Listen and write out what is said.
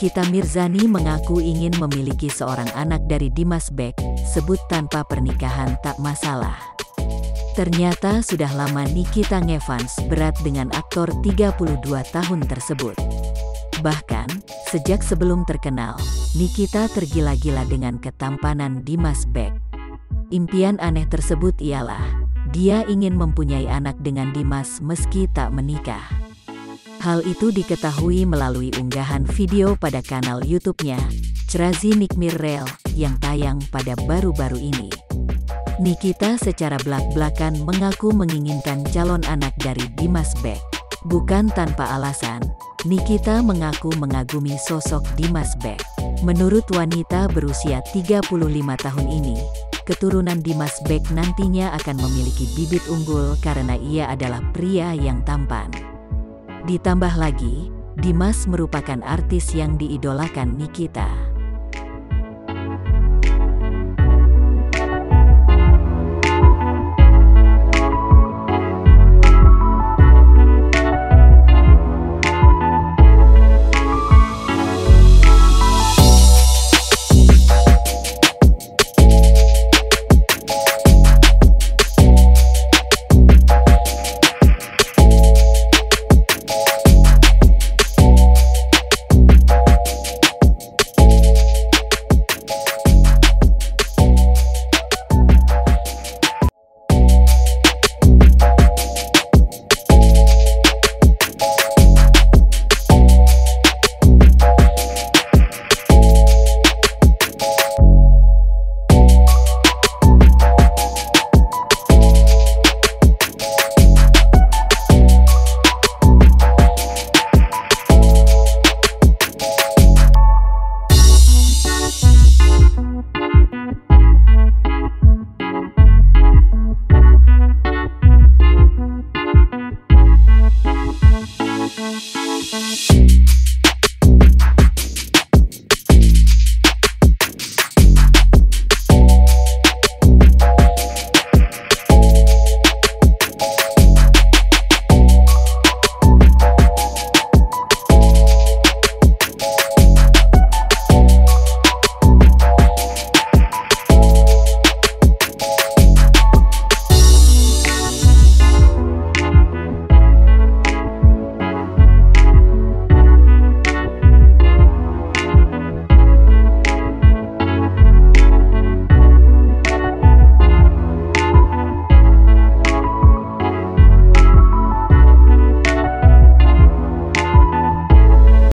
Nikita Mirzani mengaku ingin memiliki seorang anak dari Dimas Beck, sebut tanpa pernikahan tak masalah. Ternyata sudah lama Nikita ngefans berat dengan aktor 32 tahun tersebut. Bahkan, sejak sebelum terkenal, Nikita tergila-gila dengan ketampanan Dimas Beck. Impian aneh tersebut ialah, dia ingin mempunyai anak dengan Dimas meski tak menikah. Hal itu diketahui melalui unggahan video pada kanal YouTube-nya, Crazy Nikmir Reel, yang tayang pada baru-baru ini. Nikita secara belak-belakan mengaku menginginkan calon anak dari Dimas Beck. Bukan tanpa alasan, Nikita mengaku mengagumi sosok Dimas Beck. Menurut wanita berusia 35 tahun ini, keturunan Dimas Beck nantinya akan memiliki bibit unggul karena ia adalah pria yang tampan. Ditambah lagi, Dimas merupakan artis yang diidolakan Nikita.